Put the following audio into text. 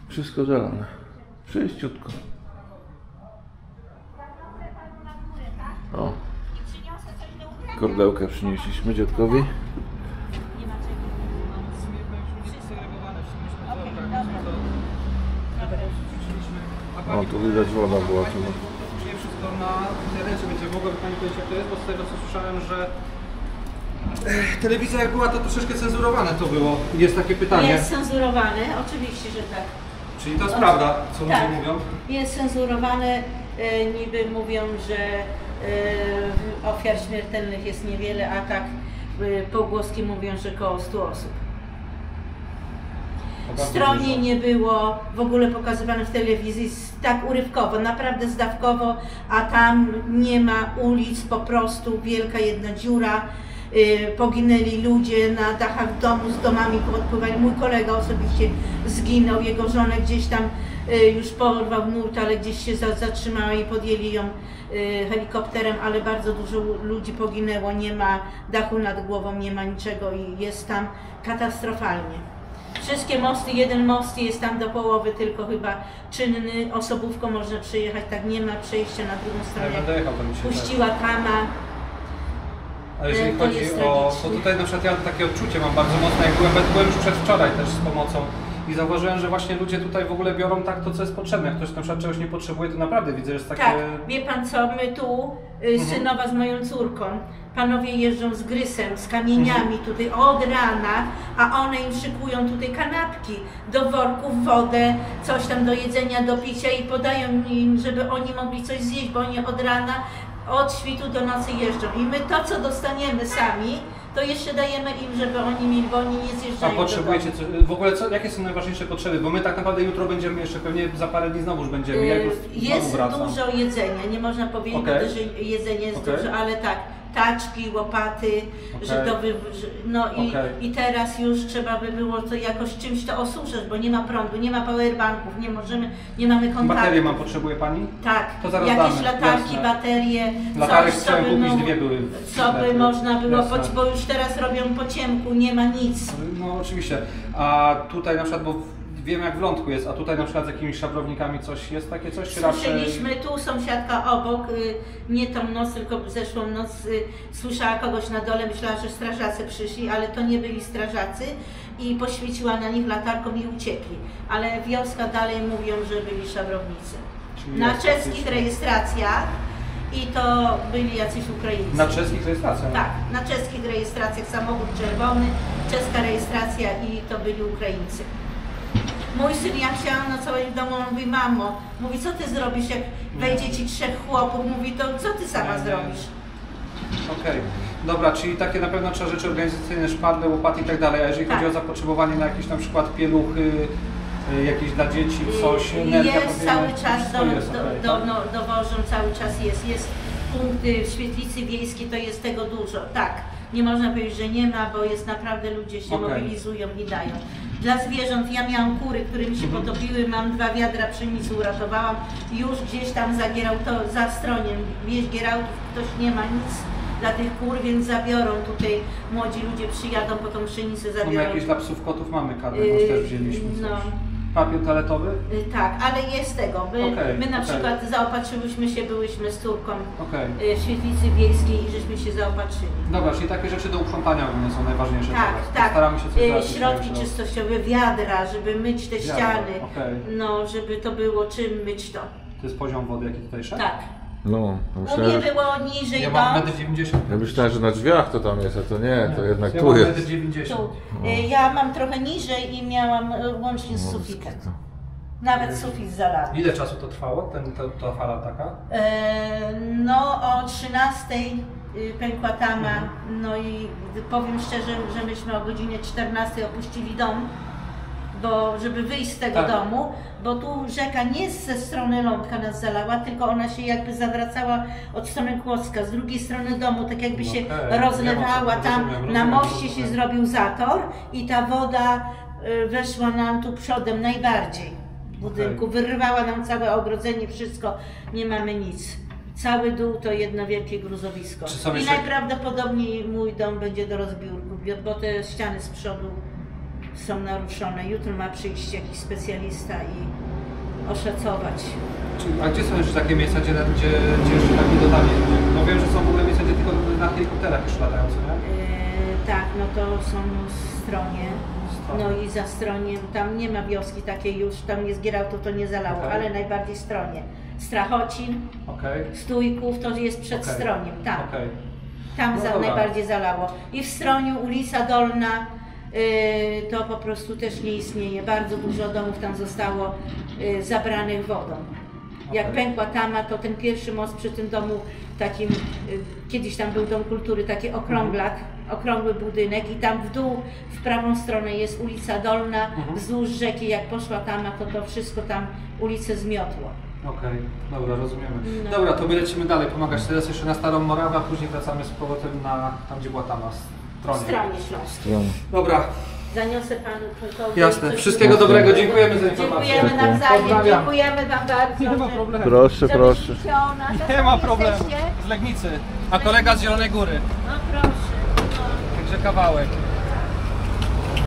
Wszystko zalane. Czyściutko. O. Kordełkę przynieśliśmy dziadkowi. O, tu widać woda była tu. Czyli wszystko na internecie będzie. Mogłaby Pani powiedzieć, jak to jest, bo z tego co słyszałem, że telewizja jak była, to troszeczkę cenzurowane to było. Jest takie pytanie. Jest cenzurowane, oczywiście, że tak. Czyli to jest prawda, co ludzie tak, mówią? Jest cenzurowane, niby mówią, że ofiar śmiertelnych jest niewiele, a tak pogłoski mówią, że około 100 osób. Stronie nie było w ogóle pokazywane w telewizji, tak urywkowo, naprawdę zdawkowo, a tam nie ma ulic, po prostu wielka jedna dziura. Poginęli ludzie na dachach domu, z domami podpływali. Mój kolega osobiście zginął, jego żonę gdzieś tam już porwał nurt, ale gdzieś się zatrzymała i podjęli ją helikopterem, ale bardzo dużo ludzi poginęło, nie ma dachu nad głową, nie ma niczego i jest tam katastrofalnie. Wszystkie mosty, jeden most jest tam do połowy tylko chyba czynny, osobówką można przejechać, tak nie ma przejścia na drugą stronę. Ja będę jechał tam Puściła tama. A jeżeli chodzi o... to tutaj na przykład ja takie odczucie mam bardzo mocne, jak byłem już przedwczoraj też z pomocą i zauważyłem, że właśnie ludzie tutaj w ogóle biorą tak to, co jest potrzebne. Jak ktoś na przykład czegoś nie potrzebuje, to naprawdę widzę, że jest takie... Tak, wie pan co, my tu, synowa z moją córką, panowie jeżdżą z grysem, z kamieniami tutaj od rana, a one im szykują tutaj kanapki, do worków wodę, coś tam do jedzenia, do picia i podają im, żeby oni mogli coś zjeść, bo oni od rana, od świtu do nocy jeżdżą. I my to, co dostaniemy sami, to jeszcze dajemy im, żeby oni mieli, bo oni nie zjeżdżają. A potrzebujecie w ogóle jakie są najważniejsze potrzeby? Bo my tak naprawdę jutro będziemy jeszcze pewnie za parę dni znowuż będziemy. Jest dużo jedzenia, nie można powiedzieć, że jedzenie jest dużo, ale tak, taczki, łopaty, że to i teraz już trzeba by było to jakoś czymś to osuszać, bo nie ma prądu, nie ma powerbanków, nie mamy kontaktu. Baterie potrzebuje Pani? Tak, to zaraz jakieś damy, latarki, jasne. baterie, latarek coś, chciałem kupić, dwie były. Co by można było, bo już teraz robią po ciemku, nie ma nic. No oczywiście, a tutaj na przykład, bo wiem jak w Lądku jest, a tutaj na przykład z jakimiś szabrownikami coś jest takie coś? Czy Słyszeliśmy, tu sąsiadka obok, nie tą noc, tylko zeszłą noc słyszała kogoś na dole, myślała, że strażacy przyszli, ale to nie byli strażacy i poświeciła na nich latarką i uciekli. Ale wioska dalej mówią, że byli szabrownicy. Czyli na czeskich rejestracjach i to byli jacyś Ukraińcy. Na czeskich rejestracjach? Tak, na czeskich rejestracjach samochód czerwony, czeska rejestracja i to byli Ukraińcy. Mój syn, jak chciałam nocować w domu, on mówi, mamo, mówi, co ty zrobisz, jak wejdzie ci 3 chłopów, mówi, to co ty sama zrobisz? Okej. Dobra, czyli takie na pewno trzeba rzeczy organizacyjne, szpadle, łopaty i tak dalej, a jeżeli chodzi o zapotrzebowanie na jakieś na przykład pieluchy, jakieś dla dzieci, coś, energia, jest cały czas, dowożą, cały czas jest punkty w świetlicy wiejskiej, to jest tego dużo, tak. Nie można powiedzieć, że nie ma, bo jest naprawdę, ludzie się mobilizują i dają. Dla zwierząt, ja miałam kury, które mi się potopiły, mam 2 wiadra pszenicy, uratowałam. Już gdzieś tam zagierał to za stroniem, wieś Gierałtów, ktoś nie ma nic dla tych kur, więc zabiorą tutaj, młodzi ludzie przyjadą po tą pszenicę, zabiorą. Mamy jakieś dla psów, kotów mamy kartę, też wzięliśmy coś. Papier toaletowy? Tak, ale jest tego. My na przykład zaopatrzyłyśmy się, byłyśmy z córką w świetlicy wiejskiej i żeśmy się zaopatrzyli. Dobra, czyli takie rzeczy do uprzątania one są najważniejsze. Tak, tak. Staramy się coś środki czystościowe, wiadra, żeby myć te ściany, no żeby to było czym myć to. To jest poziom wody, jaki tutaj szedł? Tak. No, u mnie było niżej ja mam 1,90 m. Ja myślałem, że na drzwiach to tam jest, a to nie, to jednak ja tu mam jest. 1,90 m. Ja mam trochę niżej i miałam łącznie z sufitem. Nawet sufit zalany. Ile czasu to trwało, ta fala taka? No o 13:00 pękła tama, no i powiem szczerze, że myśmy o godzinie 14:00 opuścili dom, bo żeby wyjść z tego domu, bo tu rzeka nie ze strony Lądka nas zalała, tylko ona się jakby zawracała od strony Kłodzka, z drugiej strony domu, tak jakby się rozlewała, tam na moście się zrobił zator i ta woda weszła nam tu przodem najbardziej w budynku, wyrywała nam całe ogrodzenie, wszystko, nie mamy nic. Cały dół to jedno wielkie gruzowisko. I najprawdopodobniej mój dom będzie do rozbiórku, bo te ściany z przodu są naruszone. Jutro ma przyjść jakiś specjalista i oszacować. A gdzie są jeszcze takie miejsca, gdzie jeszcze tak nie dotarli? No wiem, że są w ogóle miejsca, gdzie tylko na helikopterach już latają, co nie? Tak, no to są stronie. No i za stroniem, tam nie ma wioski takiej już, tam jest Gierałtów, to nie zalało, Okej. ale najbardziej stronie. Strachocin, Okej. Stójków, to jest przed Okej. stroniem, tam. Okej. Tam No dobra. najbardziej zalało. I w Stroniu ulica Dolna to po prostu też nie istnieje. Bardzo dużo domów tam zostało zabranych wodą. Jak Okej. pękła tama, to ten pierwszy most przy tym domu takim, kiedyś tam był dom kultury, taki okrąglak, okrągły budynek i tam w dół, w prawą stronę jest ulica Dolna, wzdłuż rzeki, jak poszła tama, to wszystko tam ulicę zmiotło. Okej, dobra, rozumiemy. No. Dobra, to my lecimy dalej, pomagać teraz jeszcze na Starą Morawę, a później wracamy z powrotem na tam, gdzie była tama, W stronie. stronie śląskiej. Stron. Dobra, Zaniosę panu tylko. jasne. Wszystkiego dobrego, dziękujemy za informację. Dziękujemy nawzajem, Pozdrawiam. dziękujemy wam bardzo. Nie ma że- problemu. Proszę, proszę. żebyście chciał nas- Nie ma problemu. Jesteście? Z Legnicy, a kolega z Zielonej Góry. No proszę. No. Także kawałek.